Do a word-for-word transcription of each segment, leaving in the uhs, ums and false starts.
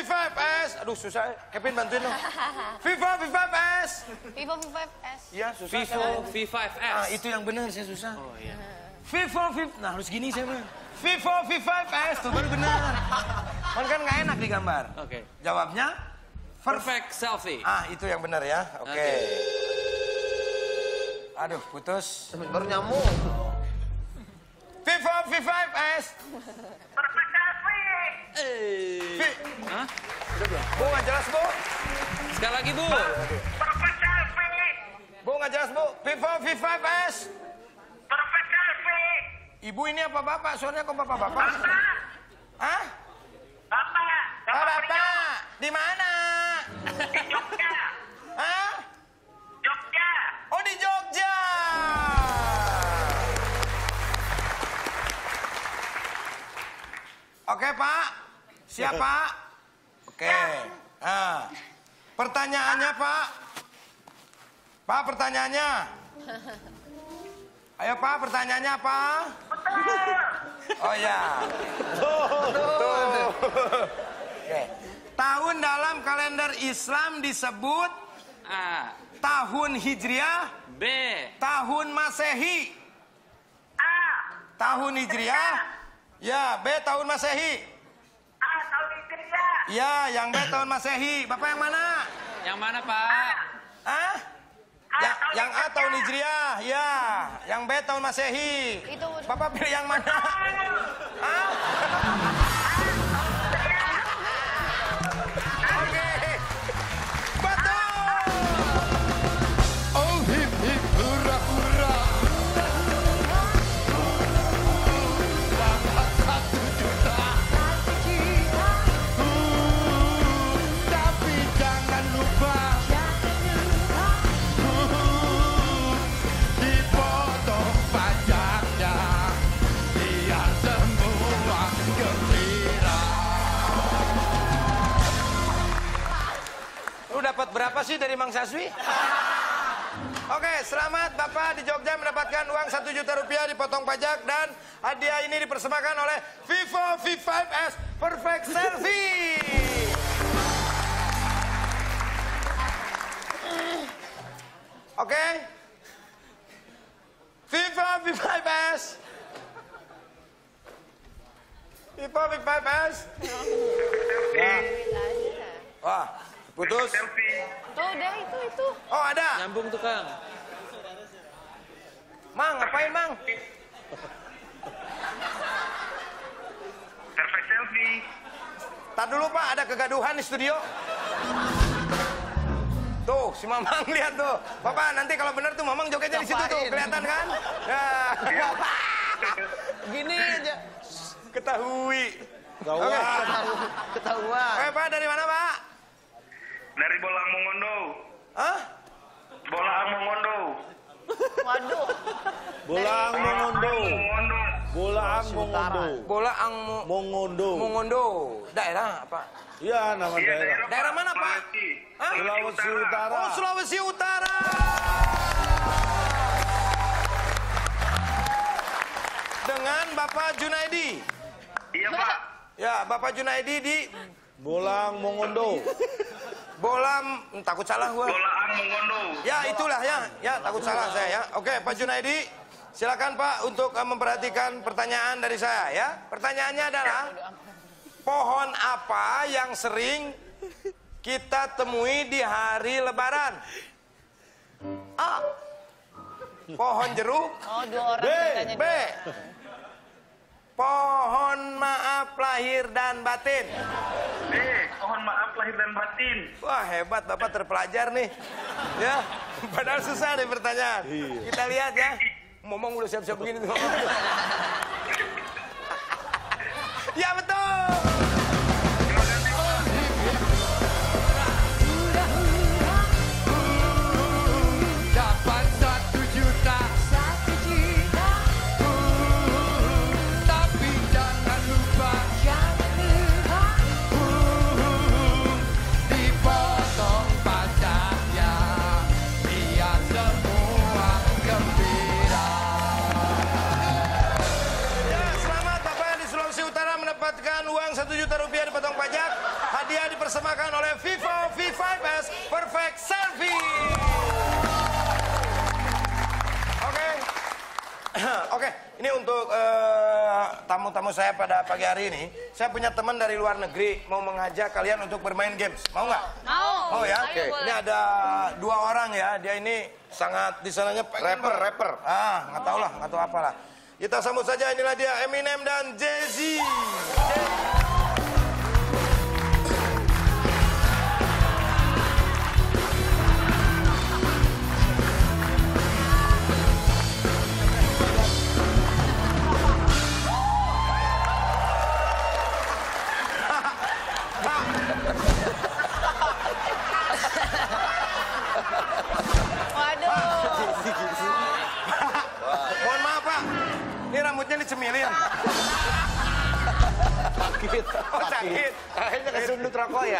lima S. Aduh susah. Kevin bantuin dong. Vivo V lima S. Vivo V lima S. Iya susah. Vivo V lima S. Ah itu yang benar saya susah. Oh iya. Vivo V. Nah harus gini saya mah. Vivo V lima S tuh baru benar. Kan kan nggak enak digambar. Oke. Jawabnya Perfect selfie. Ah itu yang benar ya. Oke. Oke. Aduh putus. Baru nyambung. Vivo V lima S. Perfect selfie. Eh. Vi- Hah? Bu nggak jelas bu. Sekali lagi, Bu. Perfect selfie. Bu nggak jelas bu. Vivo V lima S. Perfect selfie. Ibu ini apa bapak? Soalnya kok bapak-bapak? Bapak. Hah? Bapak. Oh, bapak. Di mana? Di Jogja. Hah? Jogja. Oh di Jogja. Oke Pak. Siap Pak? Oke. Nah, pertanyaannya Pak. Pak pertanyaannya. Ayo Pak pertanyaannya apa? Oh ya. Tuh. Oke. Tahun dalam kalender Islam disebut A. tahun Hijriah, B. tahun Masehi. A. Tahun Hijriah, ya B tahun Masehi. A. Tahun Hijriah. Ya, yang B tahun Masehi. Bapak yang mana? Yang mana, Pak? Hah? Yang, yang A tahun Hijriah, ya. Yang B tahun Masehi. Itu. Bapak pilih yang mana? Hah? Oke. Betul. Oh hip hip hurra hurra. Dapat satu juta. Uh, tapi jangan lupa. Uh, dipotong pajaknya. Biar semua gembira. Lu dapat berapa sih dari Mang Saswi? Oke, selamat Bapak di Jogja mendapatkan uang satu juta rupiah dipotong pajak dan hadiah ini dipersembahkan oleh Vivo V lima S Perfect Selfie. Oke. Vivo V lima S. Vivo V lima S. Nah. Wah, putus. Selfie. Tuh udah itu itu. Oh, ada. Nyambung tuh, Kang. Mang, ngapain, Mang? Perfect selfie. Tar dulu, Pak, ada kegaduhan di studio. Tuh, si Mamang lihat tuh. Bapak, nanti kalau bener tuh Mamang jogetnya di situ tuh, kelihatan kan? Ya. Gini aja. Ketahui. Gawat. Oke. Ketahuan. Oke, Pak, dari mana, Pak? Dari Bolang Mongondo. Hah? Bolang Mongondo. Waduh. Bolang Mongondo. Mongondo. Bolang Mongondo. Bola Ang Mongondo. Mongondo. Daerah apa? Iya, nama Iya, daerah. Daerah mana, Pak? Sulawesi. Hah? Sulawesi Utara. Oh, Sulawesi Utara. Dengan Bapak Junaidi. Iya, Pak. Ya, Bapak Junaidi di Bolang Mongondo. Bolam, hmm, takut salah gua. Bolang Mongondo. Ya, itulah ya. Ya, takut salah saya ya. Oke, Pak Junaidi, silakan Pak untuk uh, memperhatikan pertanyaan dari saya ya. Pertanyaannya adalah pohon apa yang sering kita temui di hari Lebaran? A. Pohon jeruk. Oh dua orang B. ceritanya B. dua. Pohon maaf lahir dan batin. B. Mohon maaf lahir dan batin. Wah hebat Bapak terpelajar nih. Ya, padahal susah nih pertanyaan. Kita lihat ya. Ngomong udah siap-siap begini tuh. Ya betul. Dapat satu juta. Satu juta. Uh, tapi jangan lupa. Jangan lupa. Uh, dipotong pajaknya. Biar semua gembira. Ya, selamat Bapak di Sulawesi Utara mendapatkan mendapatkan uang satu juta rupiah dipotong pajak. Hadiah dipersembahkan oleh Vivo V lima S Perfect Selfie. Oke. Oke, ini untuk eh, tamu-tamu saya pada pagi hari ini. Saya punya teman dari luar negeri mau mengajak kalian untuk bermain games. Mau nggak? Mau. Oh ya. Ayo, boleh. Ini ada dua orang ya. Dia ini sangat di sananya pengen Rapper, ber- rapper. Ah, nggak tahu lah, nggak tahu apalah. Kita sambut saja, inilah dia Eminem dan Jay-Z. Waduh. Mohon maaf Pak, ini rambutnya dicemilin. Sakit. Oh sakit. Kayaknya kesundut rokok ya.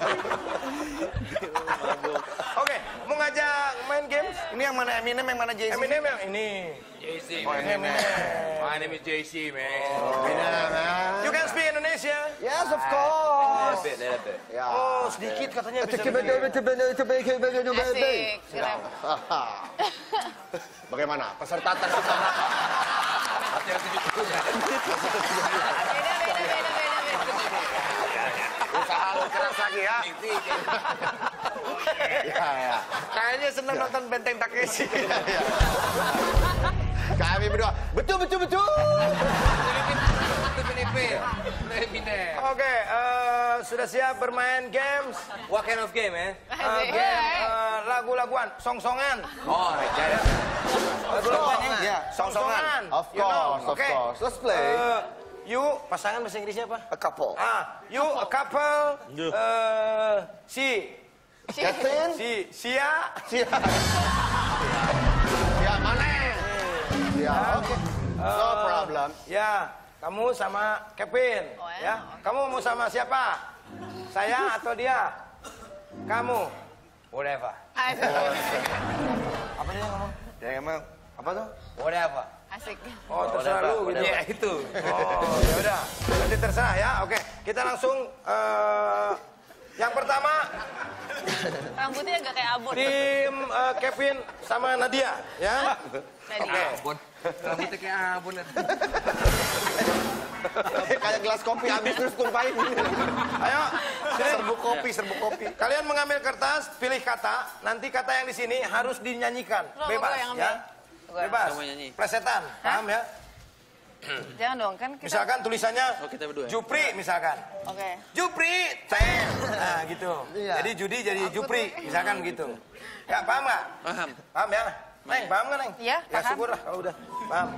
Oke, mau ngajak main games? Ini yang mana Eminem, yang mana Jay-Z? Eminem yang ini. Jay-Z, Oh, man. Eminem. My name is J C, man. Eminem, man. You can speak Indonesia? Yes, of course. Bit, little bit. Ya. Oh, sedikit katanya bisa. Asik. Asik. Keren. Bagaimana? Peserta tes kita. Beda, beda, beda, beda, beda. Usaha lu keras lagi ya. Ya, ya. Kayaknya senang nonton Benteng Takeshi. Kami berdua. Betul, betul, betul. Oke, eh, sudah siap bermain games? What kind of game, man? Eh, Asik. game eh, lagu-laguan, song-songan. Oh, yeah. Lagu-laguan Ya, song-songan. Of You know, course, of oke? course. Let's play. Eh, you, pasangan bahasa Inggrisnya apa? A couple. Ah, you a couple. Eh, si, Catherine. si, sia. Siap. Siap, mana? Siap. Oke. No problem. Ya, kamu sama Kevin. Oh, ya? Ya, kamu mau sama siapa? Saya atau dia? Kamu. Whatever. Asik. Apa dia ngomong? Ya emang apa tuh? Whatever. Asik. Oh, terserah lu gitu. Ya, itu. Oh, ya udah. Nanti terserah ya. Oke, kita langsung eh, yang pertama Rambutnya agak kayak abon. tim eh, Kevin sama Nadia ya. Nadia. Abon. Rambutnya kayak abon. Kayak gelas kopi habis terus tumpahin. Ayo, sini. Serbu kopi, serbu kopi. Kalian mengambil kertas, pilih kata. Nanti kata yang di sini harus dinyanyikan. Lo, Bebas gue yang ambil. ya. Gue. Bebas. Semua nyanyi. Plesetan, paham ya? Jangan dong, kan kita... Misalkan tulisannya Oh, kita berdua. Jupri misalkan. Oke. Jupri, ten. Nah, gitu. Iya. Jadi Judi jadi Jupri, misalkan gitu. Ya, paham nggak? Paham. Paham ya? Neng, paham nggak, Neng? Iya, Ya, paham. syukur lah kalau udah. Paham.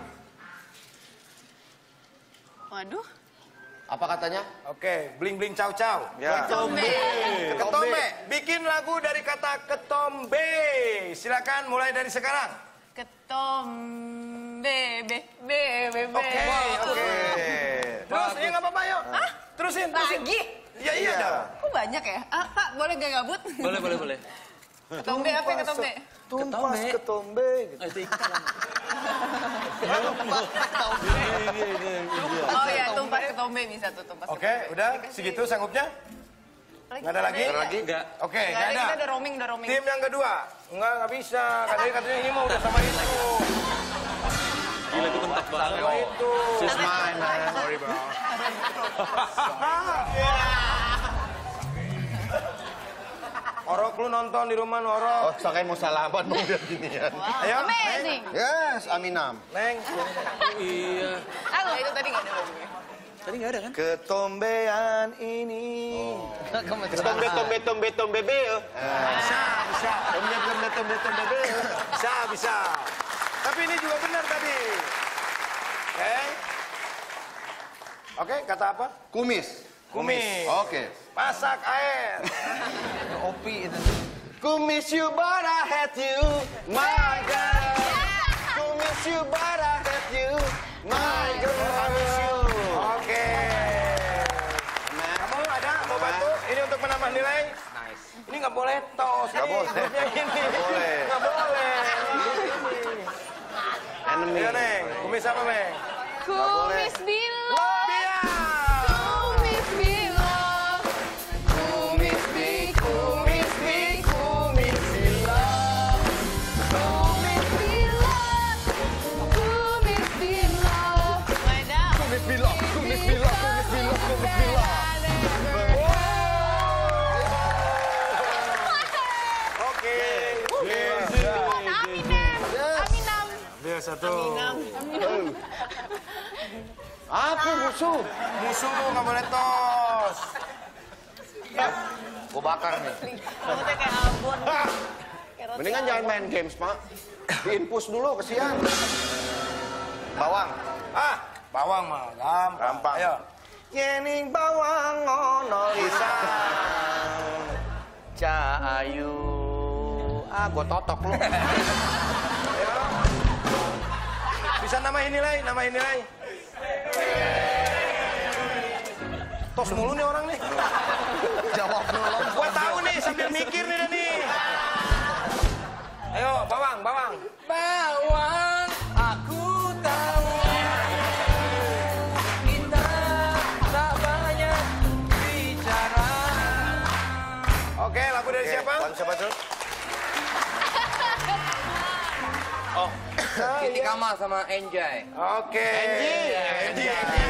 Waduh. Apa katanya? Oke, bling-bling caw-caw. Ya. Ketombe. Ketombe. Bikin lagu dari kata ketombe. Silakan mulai dari sekarang. Ketombe. Be. Be. Be. Be. Oke, oke. Terus, ya nggak apa-apa, yuk. Terusin, terusin. Lagi? Ya iya dah. Kok banyak ya? Ah, Pak, boleh gak gabut? Boleh, boleh, boleh. Ketombe apa ya ketombe? Tumpas ketombe. Gitu. Oh, itu Oh iya, tumpas ketombe bisa tuh, tumpas Oke, udah segitu sanggupnya? Nggak ada lagi? lagi enggak? Oke, Nggak nggak ada, ada. kita udah roaming, udah roaming. Tim yang kedua, nggak nggak bisa. Katanya katanya ini mau udah sama itu. Gila, gue bentak banget. Sama itu. She's mine, man. Sorry, bro. Orok lu nonton di rumah Orok. Oh, saya mau salaman mau udah gini ya. Ayo, Amazing. Yes, Aminam. Neng. Iya. Halo, itu tadi nggak ada lagunya. Tadi nggak ada kan? Ketombean ini. Ketombe, tombe, tombe, tombe, beo. Bisa, bisa. Tombe, tombe, tombe, tombe, beo. Bisa, bisa. Tapi ini juga benar tadi. Oke. Oke, kata apa? Kumis. Kumis. Oke. Masak air. Kopi itu. Kumis you but I hate you, my girl. Kumis you but I hate you, my girl. I miss you. Oke. Kamu ada mau bantu? Ini untuk menambah nilai. Nice. Ini nggak boleh tos. Nggak Ini boleh. grupnya ini. Nggak boleh. Nggak boleh. Enemy. Ayo, Neng. Kumis apa, Neng? Kumis bilang. Biar. satu. Apa musuh? Musuh tuh nggak boleh tos. Gue bakar nih. Rambutnya kayak abon. Mendingan jangan main games, Pak. Diinfus dulu, kesian. Bawang. Ah, bawang mah gampang. Gampang. Ayo. Yening bawang ngono lisan. Ca ayu. Ah, gue totok lu. Ayo. Bisa namain nilai, namain nilai. Tos mulu nih orang nih. Jawab dulu. Gua tahu nih sambil mikir nih dah nih. Ayo, bawang, bawang. Bawang, aku tahu kita tak banyak bicara. Oke, lagu dari siapa? Lagu siapa tuh? Oh, Kitty Kamal sama Enjay. Oke. Endi, Endi.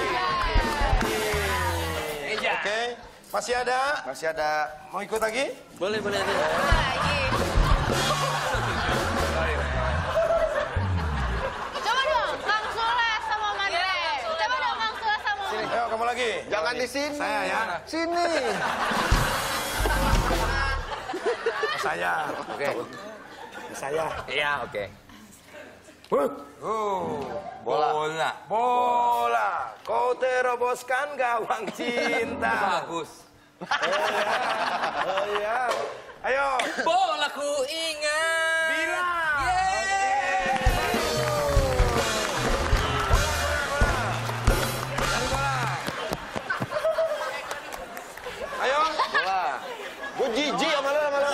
Oke, masih ada? Masih ada. Mau ikut lagi? Boleh, boleh. boleh. Lagi. Coba dong, Kang Sule sama Mande. Coba dong, Kang Sule sama Mande. Ayo, kamu lagi. Jangan di sini. Saya ya. Sini. Saya. Oke. Saya. Iya, oke. Uh, Bola. bola. Bola. Kau teroboskan gawang cinta. Bagus. Oh iya. Ayo. Bola ku ingat. Bilang. Yeay. Cari bola. Ayo. Bola. Gue jijik sama lo, sama lo.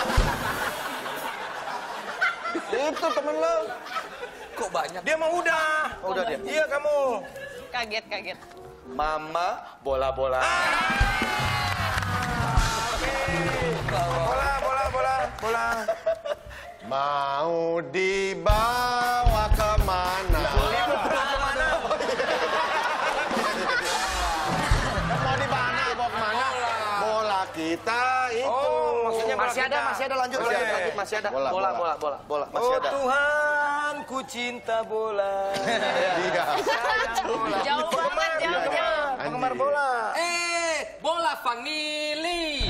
Itu temen lo. Kok banyak? Dia mau udah. Oh, udah dia. Iya kamu. Kaget, kaget. Mama bola-bola. Bola, bola, bola, bola. Mau dibawa kemana? Mau Kemana? di mana? Bawa kemana? Bola kita itu. Oh, maksudnya bola Masih ada, kita. masih ada lanjut, Boleh. lanjut, lanjut, masih ada. Bola, bola, bola. bola, bola, bola. Masih Oh ada. Tuhan, ku cinta bola. Iya. Jauh banget, jauh, jauh. Penggemar bola. Eh, bola family.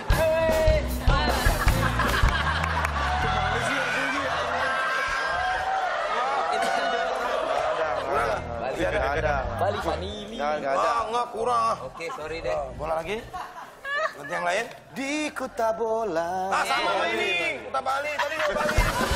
Masih ada. ada. Bali family. Nggak, nggak ada. Ah, enggak kurang. Oke, sorry deh. Oh, bola lagi. Ganti yang lain. Di Kuta Bola. Ah, sama sama ini. Kuta Bali, tadi Kuta Bali.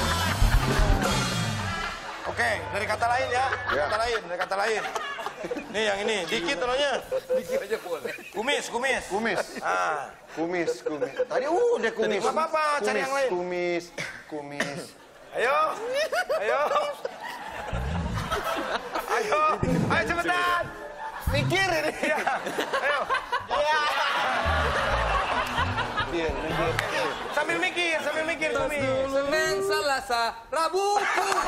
Oke, dari kata lain ya. Ya. Kata lain, dari kata lain. Nih yang ini, dikit tolongnya. Dikit aja boleh. Kumis, kumis. Kumis. Ah, Kumis, kumis. Tadi udah kumis. Nggak apa-apa, cari yang lain. Kumis, kumis. ayo. Ayo. Ayo, ayo cepetan. Mikir ini. Ya. Ayo. Iya. Mikir, mikir. Sambil mikir, sambil mikir kumis. Senin, Selasa, Rabu.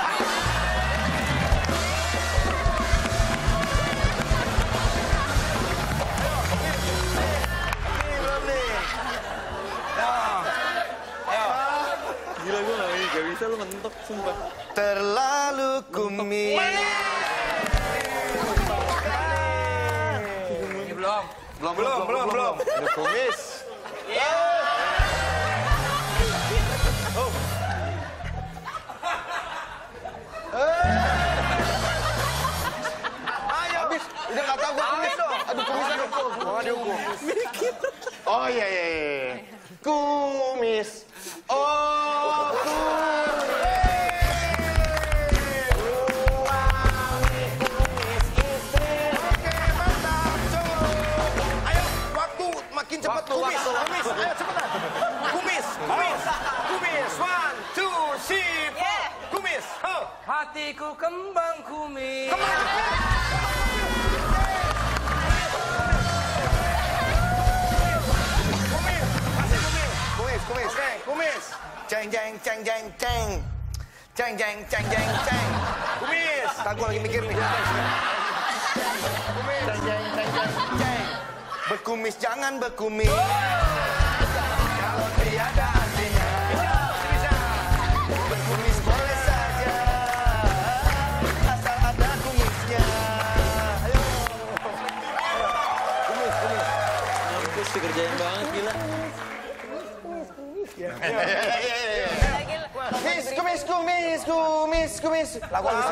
Ini belum nih. Ya. Ayo. Gila, gue gak, gak bisa lu mentok, sumpah. Terlalu kumis. Ini belum. Belum, Belum, belum, belum. Udah kumis. Ayo. Habis, udah nggak tahu gue kumis. Aduh, kumis dihukum. Oh, dihukum. Oh, iya, iya, iya. Kumis. Oh, kumis. Wangi kumis istri. Oke, mantap. Cukup. Ayo, waktu makin cepat. Waktu, Kumis, waktu. kumis. Ayo, cepetan. Kumis, kumis, kumis. One, two, three, four. Kumis. Ho. Hatiku kembang kumis. Kumis, masih kumis. Kumis, kumis. Oke, kumis. Ceng, ceng, ceng, ceng, ceng. Ceng, ceng, ceng, ceng, ceng. Kumis. Ntar gue lagi mikir nih. Kumis. Ceng, ceng, ceng, ceng, ceng. Berkumis jangan berkumis. Kalau tiada artinya. Bisa, bisa. Berkumis boleh saja. Kumis, kumis, kumis, kumis, kumis. Lagu bisa.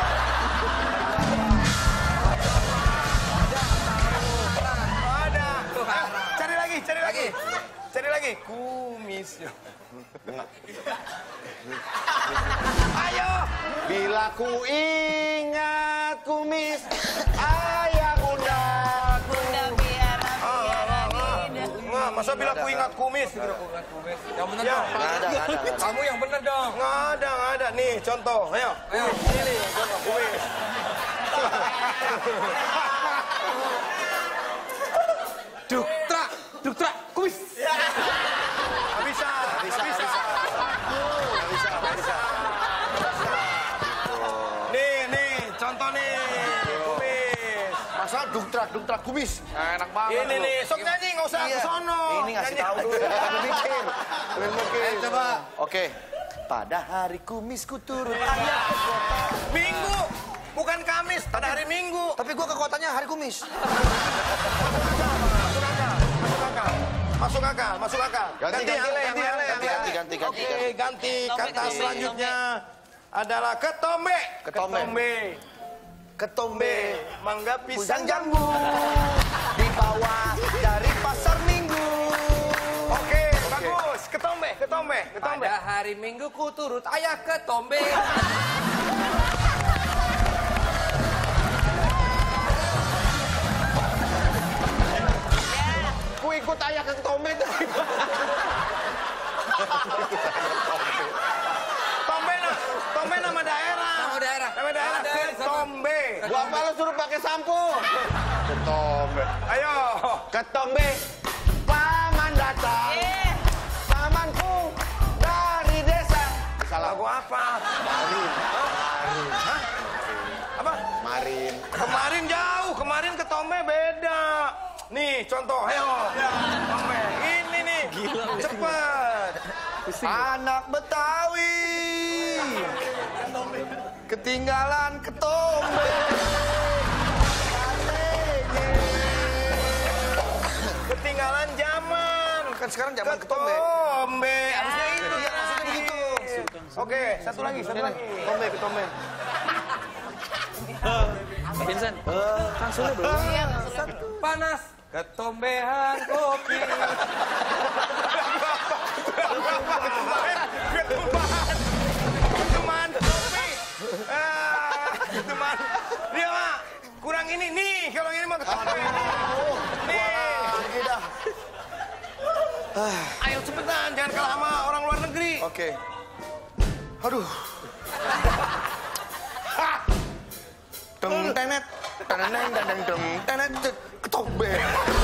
Ada. Cari lagi, cari lagi. Cari lagi. Kumis. Ayo. Bila ku ingat kumis ayah bunda. Bunda biara biara bida. Nggak, masa bila ku ingat kumis? Yang bener Ya. dong. Nggak ada, nggak ada. Kamu yang bener dong. Nggak ada, nggak ada. Nih, contoh. Ayo. Ayo. Ini, contoh. Kumis. Duktra, duktra, kumis. Nggak bisa, nggak bisa. Nggak bisa, nggak bisa. Nih, nih, contoh nih. Kumis. Masalah duk-trak, duk-trak kumis. Enak banget. Ini nih, sok nyanyi, nggak usah ke sono. Ini ngasih Nyanyi tahu aja. dulu. Sambil mikir. Sambil mikir. coba. Oke. Pada hari kumisku turut ayah ke kota. Minggu, bukan Kamis, pada hari Minggu. Tapi gua ke kotanya hari kumis. Masuk akal, masuk akal. Ganti, ganti, yang- ganti, yang lain, ganti, ganti, ganti, ganti, ganti, Oke, ganti. ganti. Ketombe, Kata ketombe, selanjutnya adalah ketombe. Ketombe. Ketombe. Mangga Pisang pisang jambu. Dibawa dari pasar minggu. Oke, bagus. Ketombe, ketombe, ketombe. Pada hari Minggu ku turut ayah ke Tombe. Ku ikut ayah ke ketombe tadi. Tombe, nah. Tombe nama daerah. Nama daerah. Nama daerah. Nama daerah, sama. Ketombe. Gua apa lu suruh pakai sampo? Ketombe. Ayo. Ketombe. Paman datang. Eh, Pamanku dari desa. Salah Lagu apa? Marin. Hah? Apa? Marin. Kemarin jauh, kemarin ketombe beda. Nih, contoh, ayo. Ketombe. Ini nih. Cepet. Anak Betawi. Ketinggalan ketombe. Ketinggalan zaman. Kan sekarang zaman ketombe. Ketombe. Harusnya itu. Iya, maksudnya begitu. Oke, satu lagi, satu lagi. Ketombe, ketombe. Vincent, kan sudah belum? Panas, ketombean kopi. Ketumbahan. Ketuman. Kopi. Ah, ketuman. Dia mah kurang ini. Nih, kalau ini mah ketombe. Nih. Lagi dah. Ayo cepetan, jangan kalah sama orang luar negeri. Oke. Aduh. Deng tenet. Teneng, teneng, deng tenet. Ketombe.